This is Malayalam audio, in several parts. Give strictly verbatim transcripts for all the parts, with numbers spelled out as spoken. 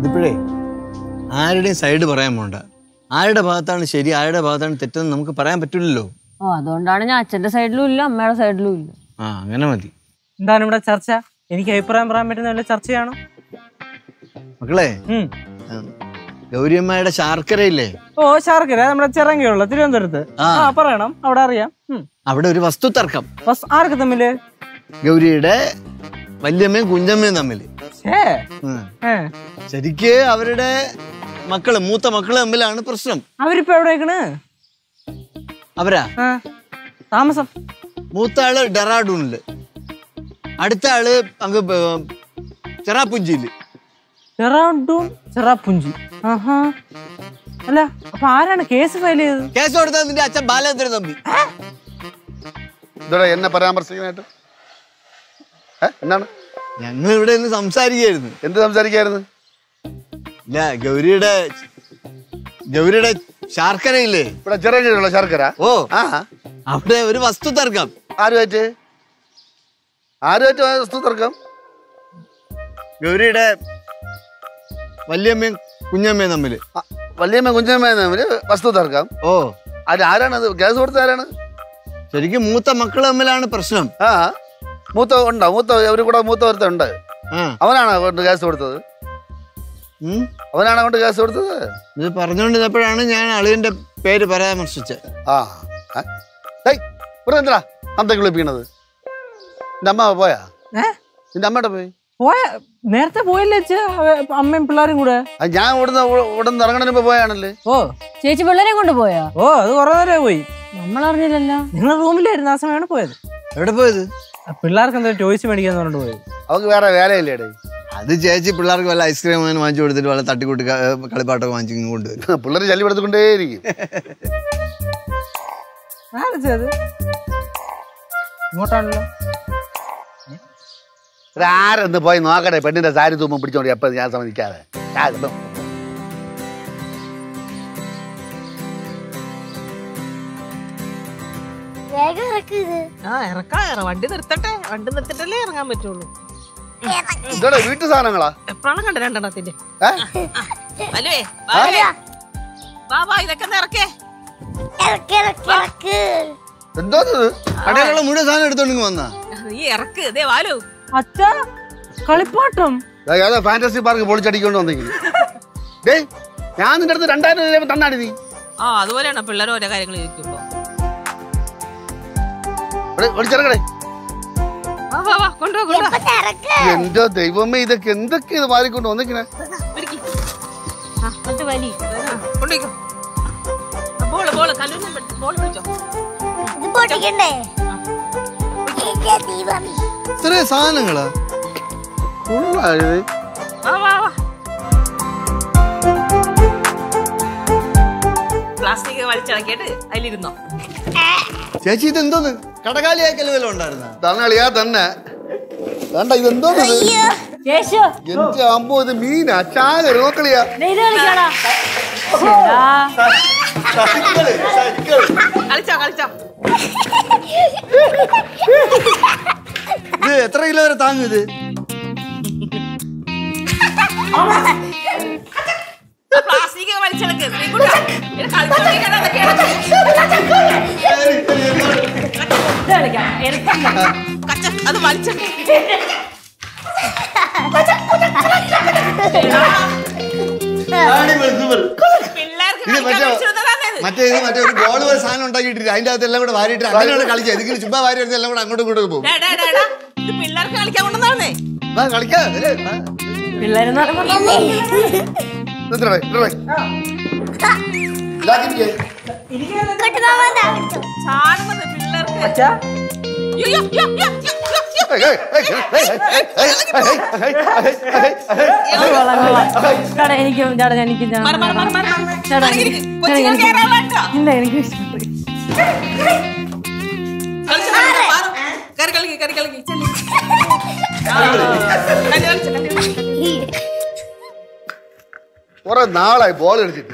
ഇതിപ്പോഴേ ആരുടെയും സൈഡ് പറയാൻ പോണ്ട. ആരുടെ ഭാഗത്താണ് ശരി, ആരുടെ ഭാഗത്താണ് തെറ്റെന്ന് നമുക്ക് പറയാൻ പറ്റില്ലല്ലോ. ഓ അതുകൊണ്ടാണ് ഞാൻ അച്ഛന്റെ സൈഡിലും ഇല്ല അമ്മയുടെ സൈഡിലും ഇല്ല. ആ അങ്ങനെ മതി. എന്താണ് ഇവിടെ ചർച്ച? എനിക്ക് അഭിപ്രായം പറയാൻ പറ്റുന്ന വല്ല ചർച്ചയാണോ? മക്കളെ, ഗൗരിയമ്മയുടെ ശാർക്കരയില്ലേ? ഓ ശാർക്കര നമ്മുടെ ചിറങ്കിയുള്ള തിരുവനന്തപുരത്ത്. ആ പറയണം, അവിടെ അറിയാം. അവിടെ ഒരു വസ്തു തർക്കം. ആർക്ക് തമ്മില്? ഗൗരിയുടെ വല്യമ്മയും കുഞ്ഞമ്മയും തമ്മില്. ശരിക്ക് അവരുടെ മക്കള്, മൂത്ത മക്കള് തമ്മിലാണ് പ്രശ്നം. അവരിപ്പോ എവിടേക്കാണ്? അവരാ താമസം? മൂത്ത ആള് ഡെറാഡൂണില്, അടുത്ത ആള് അങ്ങ് ചെറാപ്പുഞ്ചിയില്. ഡെറാഡൂൺ ചെറാപ്പുഞ്ചി. ആഹാ. അല്ല അപ്പൊ ആരാണ് കേസ് ഫയൽ ചെയ്തത്? കേസ് കൊടുത്തത് നിന്റെ അച്ഛൻ ബാലേന്ദ്രൻ തമ്പി. എന്നെ പരാമർശിക്കാനായിട്ട് എന്താണ്? ഞങ്ങൾ ഇവിടെ നിന്ന് സംസാരിക്കായിരുന്നു. എന്ത് സംസാരിക്കായിരുന്നു? ഇല്ല, ഗൗരിയുടെ ഗൗരിയുടെ ശാർക്കരയില്ലേ? ഇവിടെ ചെറിയ ശർക്കര. ഓ അവിടെ ഒരു വസ്തു തർക്കം. ആരുമായിട്ട്? ആരുമായിട്ട് വസ്തു തർക്കം? ഗൗരിയുടെ വല്യമ്മയും കുഞ്ഞമ്മയും തമ്മില്. വല്യമ്മ കുഞ്ഞമ്മയും തമ്മില് വസ്തു തർക്കം. ഓ അത് ആരാണത്? കേസ് കൊടുത്ത ആരാണ്? ശരിക്കും മൂത്ത മക്കള് തമ്മിലാണ് പ്രശ്നം. ആ മൂത്ത ഉണ്ടോ? മൂത്ത അവര് കൂടെ മൂത്ത ഒരുത്തുണ്ട്. അവനാണോ കൊണ്ട് കേസ് കൊടുത്തത്? അവനാണ് കൊണ്ട് കേസ് കൊടുത്തത്. ഇത് പറഞ്ഞുകൊണ്ടിരുന്നപ്പോഴാണ് ഞാൻ അളിയന്റെ പേര് പരാമർശിച്ചത്. ആ ഇവിടെ എന്താ അന്തക്ക് വിളിപ്പിക്കണത്? നിന്റെ അമ്മ പോയാ? നിന്റെ അമ്മയുടെ പോയി പോയ നേരത്തെ പോയില്ലേ അമ്മയും പിള്ളേരും കൂടെ? ഞാൻ ഇവിടുന്ന് ഇവിടുന്ന് ഇറങ്ങണ പോയാണല്ലേ. ഓ ചേച്ചി പിള്ളേരെ കൊണ്ട് പോയാ? ഓ അത് കുറെ നേരം പോയി. നമ്മൾ അറിഞ്ഞില്ലല്ലോ. നിങ്ങൾ റൂമിലായിരുന്നു ആ സമയമാണ് പോയത്. എവിടെ പോയത്? പിള്ളേർക്ക് എന്താ ടോയ്സ് മേടിക്കാന്ന് പറഞ്ഞിട്ട് പോയത്. അവർക്ക് വേറെ വേലയില്ലേടേ? അത് ചേച്ചി പിള്ളേർക്ക് വല്ല ഐസ്ക്രീം അങ്ങനെ വാങ്ങിച്ചു കൊടുത്തിട്ട് വല്ല തട്ടിക്കൂട്ടി കളിപ്പാട്ടൊക്കെ വാങ്ങിച്ചു കൊണ്ടുവരും. പിള്ളേർ ശല്യം എടുത്തുകൊണ്ടേയിരിക്കും. ഇങ്ങോട്ടാണല്ലോ. ആരെന്ന് പോയി നോക്കട്ടെ പെണ്ണിന്റെ സാരി തൂമ്പം പിടിച്ചോണ്ടി. എപ്പ ഞാൻ സമ്മതിക്കാതെ വണ്ടി നിർത്തട്ടെ. വണ്ടി നിർത്തിട്ടല്ലേ ഇറങ്ങാൻ പറ്റുള്ളൂ. വീട്ടു സാധനങ്ങളാ എപ്പോഴാണ് കണ്ട രണ്ടെണ്ണത്തിന്റെ? എന്തോ കടയിലുള്ള മുഴുവൻ സാധനം എടുത്തോണ്ട് വന്നാ അച്ഛാ കളിപ്പാട്ടം. ഏതാ ഫാന്റസി പാർക്ക് പൊളിച്ചടിക്കൊണ്ട് വന്നെങ്കിൽ ഞാൻ നിന്റെ അടുത്ത് രണ്ടായിരം രൂപ തന്നാടി നീ. ആ അതുപോലെയാണ് പിള്ളേർ ഓരോ കാര്യങ്ങൾ ചോദിക്കുമ്പോ. എന്റെ ദൈവമേ, ഇതൊക്കെ എന്തൊക്കെ ഇത് മാറിക്കൊണ്ട് വന്നിങ്ങനെ. ഇത്രേ സാധനങ്ങളാ? പ്ലാസ്റ്റിക് വലിച്ചിറക്കിയിട്ട് അതിലിരുന്നോ? ചേച്ചി ഇത് എന്തോന്ന് കടകാലിയാക്കൽ വല്ലതും ഉണ്ടായിരുന്ന? തന്നളിയാ തന്നെ വേണ്ട. ഇതെന്തോന്ന്? എന്റെ അമ്മോ, ഇത് മീനാ? ചാക നോക്കളിയാ. കളിച്ചോ കളിച്ചോ. ഇത് എത്ര കിലോ വരെ താങ്ങും ഇത്? പ്ലാസ്റ്റിക് വലിച്ചെടുക്ക്. അത് വലിച്ചെടുക്ക്. മറ്റേ ഇത് മറ്റേ ഒരു ബോൾ പോലെ സാധനം ഉണ്ടാക്കിയിട്ടില്ല, അതിന്റെ അകത്ത് എല്ലാം കൂടെ വാരിയിട്ട് അങ്ങനെയാണ് കളിച്ചത്. ഇതിങ്ങനെ ചുമ്മാ വാരി എടുത്ത് എല്ലാം കൂടെ അങ്ങോട്ടും ഇങ്ങോട്ടും പോകും. പിള്ളേർക്ക് കളിക്കാൻ കൊണ്ടുവന്നേ കളിക്കാം. പിള്ളേരെന്ന് എനിക്കും ചേട്ടാ എനിക്കും ചേട്ടാ ഇല്ല എനിക്ക് കുറെ നാളായി ബോൾ കളിച്ചിട്ട്.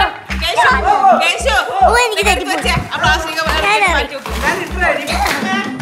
എനിക്ക്